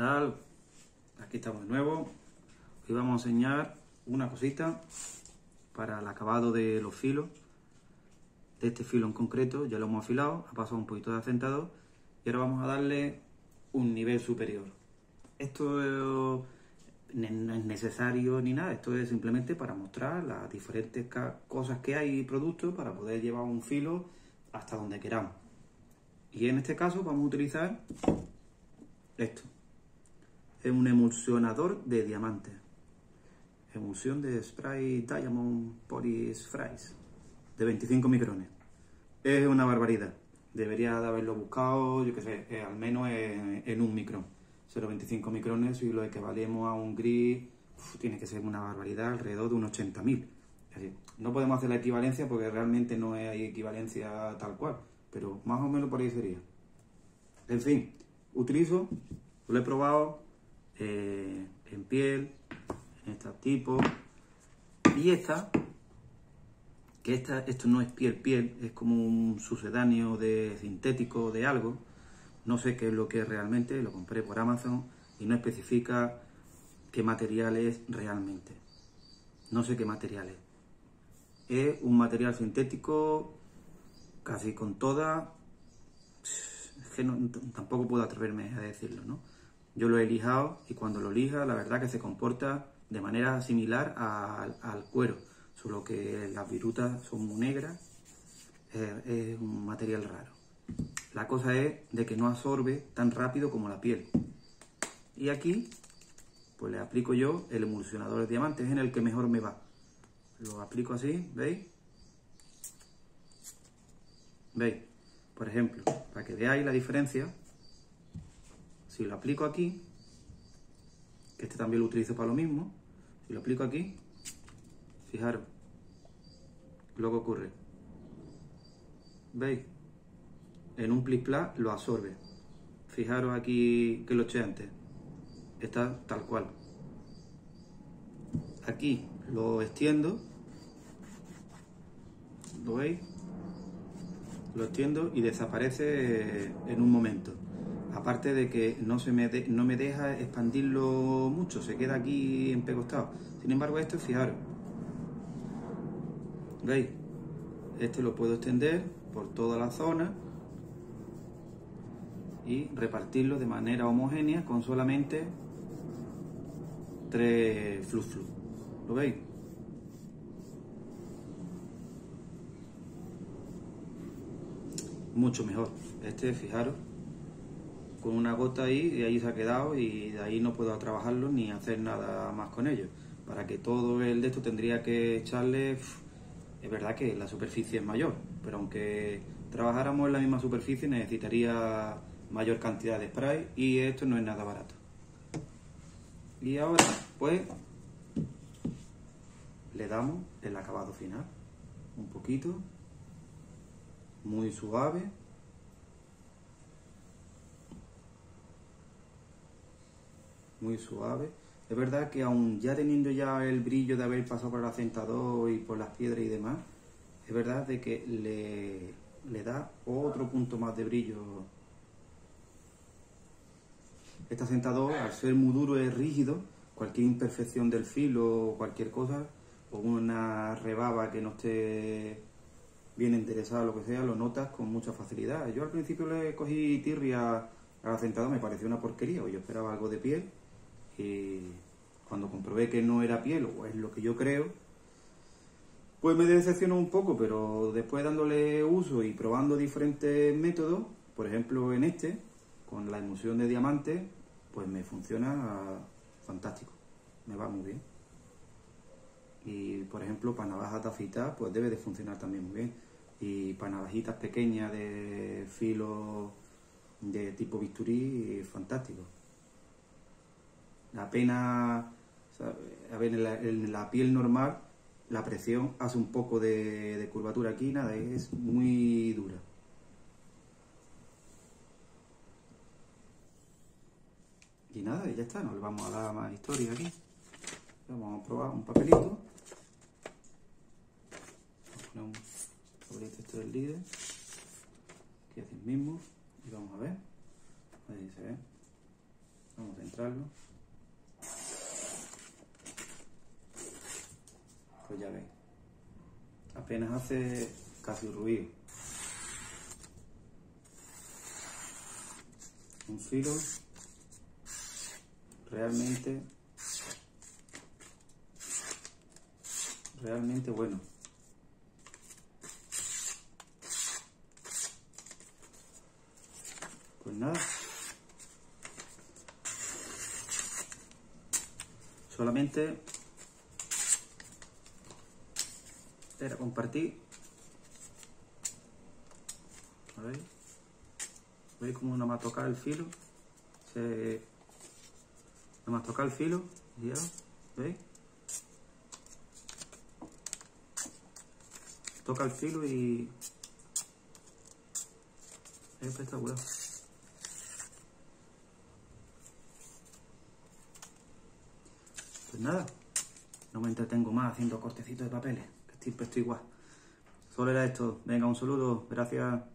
tal? Aquí estamos de nuevo. Hoy vamos a enseñar una cosita para el acabado de los filos. De este filo en concreto ya lo hemos afilado, ha pasado un poquito de acentador y ahora vamos a darle un nivel superior. Esto no es necesario ni nada, esto es simplemente para mostrar las diferentes cosas que hay y productos para poder llevar un filo hasta donde queramos. Y en este caso vamos a utilizar esto. Es un emulsionador de diamantes. Emulsión de Spray Diamond Polish Sprays de 25 micrones. Es una barbaridad. Debería de haberlo buscado, yo qué sé, al menos en un micrón. 0,25 micrones, si lo equivalemos a un gris, tiene que ser una barbaridad, alrededor de unos 80.000. No podemos hacer la equivalencia porque realmente no hay equivalencia tal cual, pero más o menos por ahí sería. En fin, utilizo, lo he probado en piel, en este tipo, y esto no es piel, es como un sucedáneo de sintético de algo. No sé qué es lo que es realmente, lo compré por Amazon y no especifica qué material es realmente. No sé qué material es. Es un material sintético casi con toda. Es que tampoco puedo atreverme a decirlo, ¿no? Yo lo he lijado y cuando lo lija, la verdad que se comporta de manera similar al cuero, solo que las virutas son muy negras. Es un material raro. La cosa es de que no absorbe tan rápido como la piel. Y aquí, pues le aplico yo el emulsionador de diamantes, es en el que mejor me va. Lo aplico así, ¿veis? ¿Veis? Por ejemplo, para que veáis la diferencia, si lo aplico aquí, que este también lo utilizo para lo mismo, si lo aplico aquí, fijaros lo que ocurre. ¿Veis? En un plis plas lo absorbe. Fijaros aquí que lo eché antes. Está tal cual. Aquí lo extiendo. ¿Lo veis? Lo extiendo y desaparece en un momento. Aparte de que no me deja expandirlo mucho, se queda aquí empegostado. Sin embargo, esto, fijaros. ¿Veis? Este lo puedo extender por toda la zona y repartirlo de manera homogénea con solamente 3 flux. ¿Lo veis? Mucho mejor. Este, fijaros, con una gota ahí y ahí se ha quedado y de ahí no puedo trabajarlo ni hacer nada más con ello. Para que todo el de esto tendría que echarle. Es verdad que la superficie es mayor, pero aunque trabajáramos en la misma superficie necesitaría mayor cantidad de spray y esto no es nada barato. Y ahora pues le damos el acabado final, un poquito, muy suave. Muy suave. Es verdad que aún ya teniendo ya el brillo de haber pasado por el acentador y por las piedras y demás, es verdad de que le da otro punto más de brillo. Este acentador, al ser muy duro, es rígido. Cualquier imperfección del filo o cualquier cosa, o una rebaba que no esté bien enderezada o lo que sea, lo notas con mucha facilidad. Yo al principio le cogí tirria al acentador, me pareció una porquería, o yo esperaba algo de piel. Y cuando comprobé que no era piel, o es lo que yo creo, pues me decepcionó un poco, pero después dándole uso y probando diferentes métodos, por ejemplo en este, con la emulsión de diamantes, pues me funciona fantástico, me va muy bien. Y por ejemplo para navajas de afitar, pues debe de funcionar también muy bien. Y para navajitas pequeñas de filo de tipo bisturí, fantástico. Apenas, a ver, en la piel normal la presión hace un poco de curvatura, aquí nada, es muy dura. Y nada, y ya está, no le vamos a dar más historia aquí. Vamos a probar un papelito. Vamos a poner un papelito este del líder, que es el mismo, y vamos a ver, ahí se ve, vamos a ver. centrarlo. Pues ya veis, apenas hace casi ruido. Un filo realmente bueno. Pues nada, solamente era compartir. ¿Veis cómo no me ha tocado el filo? No me ha tocado el filo, ya, ¿veis? Toca el filo y es espectacular. Pues nada, no me entretengo más haciendo cortecitos de papeles, que siempre estoy igual. Solo era esto. Venga, un saludo, gracias.